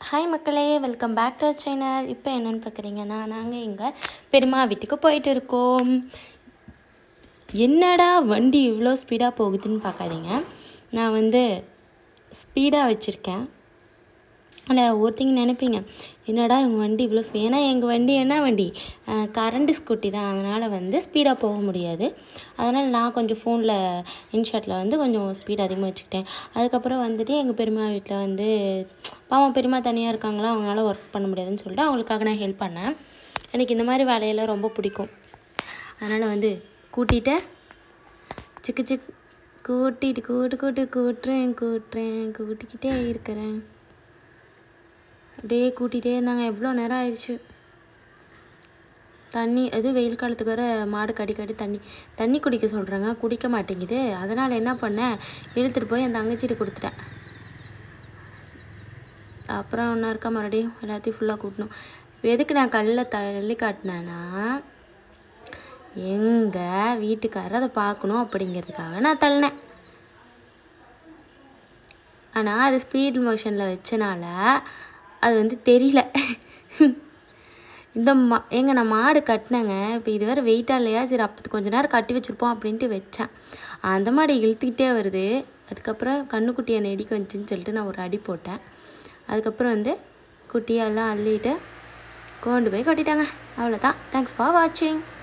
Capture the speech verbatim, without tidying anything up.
Hi மக்களே, welcome back to channel. இப்போ என்னென்னு பார்க்குறீங்கன்னா, நாங்கள் எங்கள் பெரியம்மா வீட்டுக்கு போயிட்டு இருக்கோம். என்னடா வண்டி இவ்வளோ ஸ்பீடாக போகுதுன்னு பார்க்காதீங்க. நான் வந்து ஸ்பீடாக வச்சுருக்கேன். அதில் ஒருத்திங்க நினைப்பீங்க, என்னடா எங்கள் வண்டி இவ்வளோ ஸ்பீ ஏன்னா எங்கள் வண்டி என்ன வண்டி கரண்ட் ஸ்கூட்டி தான். அதனால் வந்து ஸ்பீடாக போக முடியாது. அதனால் நான் கொஞ்சம் ஃபோனில் இன்ஷாட்டில் வந்து கொஞ்சம் ஸ்பீட் அதிகமாக வச்சுக்கிட்டேன். அதுக்கப்புறம் வந்துட்டு எங்கள் பெரியம்மா வீட்டில் வந்து பாவம் பெரியம்மா தனியாக இருக்காங்களா, அவங்களால ஒர்க் பண்ண முடியாதுன்னு சொல்லிட்டு அவங்களுக்காக நான் ஹெல்ப் பண்ணேன். எனக்கு இந்த மாதிரி வேலையெல்லாம் ரொம்ப பிடிக்கும். அதனால் வந்து கூட்டிகிட்டு சிக்கு சிக் கூட்டிகிட்டு கூட்டு கூட்டு கூட்டுறேன் கூட்டுறேன் கூட்டிக்கிட்டே இருக்கிறேன். அப்படியே கூட்டிகிட்டே இருந்தாங்க. எவ்வளோ நேரம் ஆயிடுச்சு. தண்ணி எதுவும் வெயில் காலத்துக்கு வர மாடு கடி கடி தண்ணி தண்ணி குடிக்க சொல்கிறாங்க, குடிக்க மாட்டேங்குது. அதனால் என்ன பண்ணேன், இழுத்துட்டு போய் என் தங்கச்சிட்டு கொடுத்துட்டேன். அப்புறம் ஒன்றா இருக்கா மறுபடியும் எல்லாத்தையும் ஃபுல்லாக கூட்டணும். எதுக்கு நான் கல்லில் தள்ளி காட்டினேன்னா, எங்கள் வீட்டுக்காரர் அதை பார்க்கணும் அப்படிங்கிறதுக்காக நான் தள்ளினேன். ஆனால் அது ஸ்பீட் மோஷனில் வச்சனால அது வந்து தெரியல. இந்த மா எங்கே நான் மாடு கட்டினேங்க. இப்போ இது வேறு வெயிட்டாக இல்லையா, சரி அப்போ கொஞ்ச நேரம் கட்டி வச்சுருப்போம் அப்படின்ட்டு வச்சேன். அந்த மாடு இழுத்துக்கிட்டே வருது. அதுக்கப்புறம் கண்ணுக்குட்டி என்னை இடிக்க வந்துச்சுன்னு சொல்லிட்டு நான் ஒரு அடி போட்டேன். அதுக்கப்புறம் வந்து குட்டியெல்லாம் அள்ளிட்டு கொண்டு போய் கட்டிட்டாங்க. அவ்வளோதான். தேங்க்ஸ் ஃபார் வாட்சிங்.